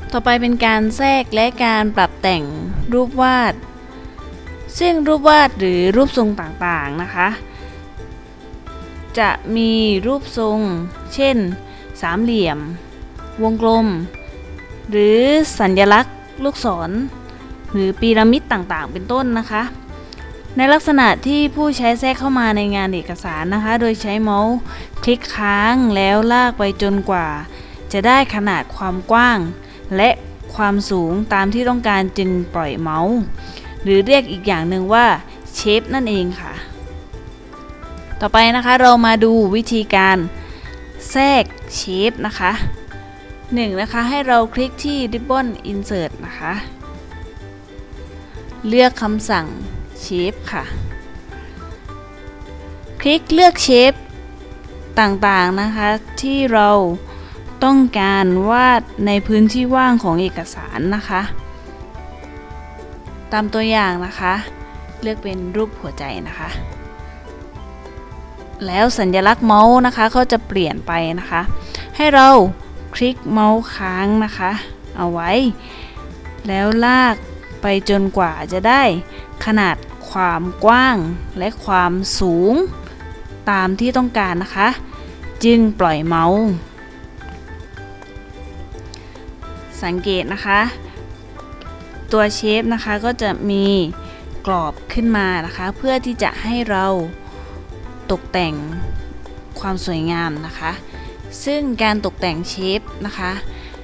ต่อไปเป็นการแทรกและการปรับแต่งรูปวาดซึ่งรูปวาดหรือรูปทรงต่างๆนะคะจะมีรูปทรงเช่นสามเหลี่ยมวงกลมหรือสัญลักษณ์ลูกศรหรือพีระมิดต่างๆเป็นต้นนะคะในลักษณะที่ผู้ใช้แทรกเข้ามาในงานเอกสารนะคะโดยใช้เมาส์คลิกค้างแล้วลากไปจนกว่าจะได้ขนาดความกว้างและความสูงตามที่ต้องการจึงปล่อยเมาส์หรือเรียกอีกอย่างหนึ่งว่าเชฟนั่นเองค่ะต่อไปนะคะเรามาดูวิธีการแทรกเชฟนะคะ1นะคะให้เราคลิกที่ Ribbon Insert นะคะเลือกคำสั่งเชฟค่ะคลิกเลือกเชฟต่างๆนะคะที่เราต้องการวาดในพื้นที่ว่างของเอกสารนะคะตามตัวอย่างนะคะเลือกเป็นรูปหัวใจนะคะแล้วสัญลักษณ์เมาส์นะคะก็จะเปลี่ยนไปนะคะให้เราคลิกเมาส์ค้างนะคะเอาไว้แล้วลากไปจนกว่าจะได้ขนาดความกว้างและความสูงตามที่ต้องการนะคะจึงปล่อยเมาส์สังเกตนะคะตัวเชฟนะคะก็จะมีกรอบขึ้นมานะคะเพื่อที่จะให้เราตกแต่งความสวยงามนะคะซึ่งการตกแต่งเชฟนะคะ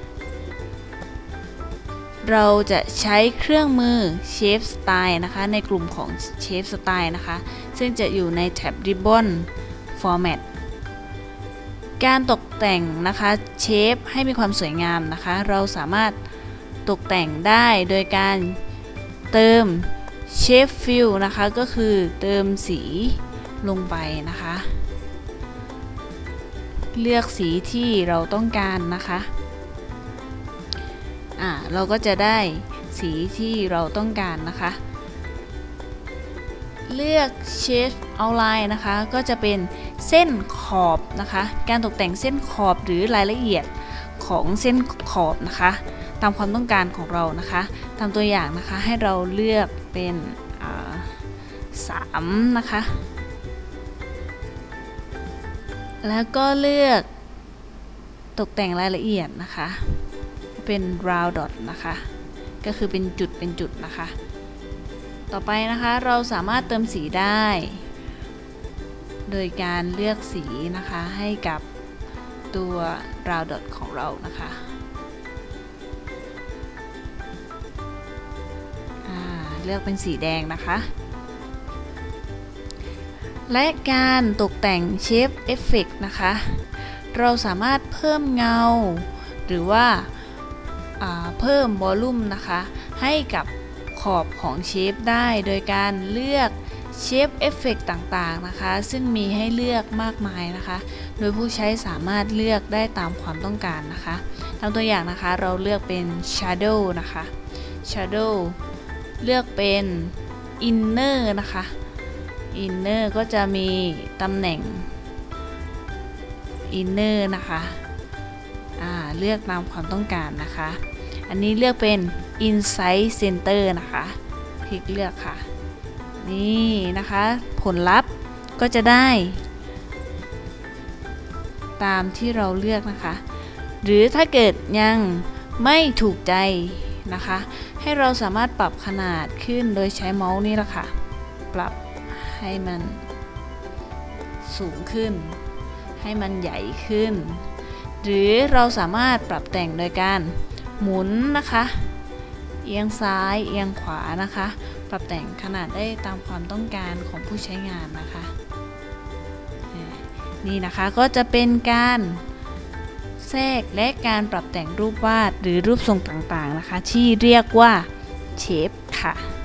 เราจะใช้เครื่องมือเชฟสไตล์นะคะในกลุ่มของเชฟสไตล์นะคะซึ่งจะอยู่ในแท็บ Ribbon Format การตกแต่งนะคะเชฟให้มีความสวยงามนะคะเราสามารถตกแต่งได้โดยการเติมเชฟฟิลนะคะก็คือเติมสีลงไปนะคะเลือกสีที่เราต้องการนะคะเราก็จะได้สีที่เราต้องการนะคะเลือกเชฟเอาไลน์นะคะก็จะเป็นเส้นขอบนะคะการตกแต่งเส้นขอบหรือรายละเอียดของเส้นขอบนะคะตามความต้องการของเรานะคะตามตัวอย่างนะคะให้เราเลือกเป็น3นะคะแล้วก็เลือกตกแต่งรายละเอียดนะคะเป็น round dot นะคะก็คือเป็นจุดนะคะต่อไปนะคะเราสามารถเติมสีได้โดยการเลือกสีนะคะให้กับตัว round dot ของเรานะคะเลือกเป็นสีแดงนะคะและการตกแต่งเชฟเอฟเฟกต์นะคะเราสามารถเพิ่มเงาหรือว่าเพิ่มวอลลุ่มนะคะให้กับขอบของเชฟได้โดยการเลือกเชฟเอฟเฟกต์ต่างๆนะคะซึ่งมีให้เลือกมากมายนะคะโดยผู้ใช้สามารถเลือกได้ตามความต้องการนะคะตามตัวอย่างนะคะเราเลือกเป็น Shadow นะคะ Shadow เลือกเป็น Inner นะคะ Inner ก็จะมีตำแหน่ง Inner นะคะเลือกตามความต้องการนะคะอันนี้เลือกเป็น Inside Center นะคะคลิกเลือกค่ะนี่นะคะผลลัพธ์ก็จะได้ตามที่เราเลือกนะคะหรือถ้าเกิดยังไม่ถูกใจนะคะให้เราสามารถปรับขนาดขึ้นโดยใช้เมาส์นี่แหละค่ะปรับให้มันสูงขึ้นให้มันใหญ่ขึ้นหรือเราสามารถปรับแต่งโดยการหมุนนะคะเอียงซ้ายเอียงขวานะคะปรับแต่งขนาดได้ตามความต้องการของผู้ใช้งานนะคะนี่นะคะก็จะเป็นการแทรกและการปรับแต่งรูปวาดหรือรูปทรงต่างๆนะคะที่เรียกว่าเชฟค่ะ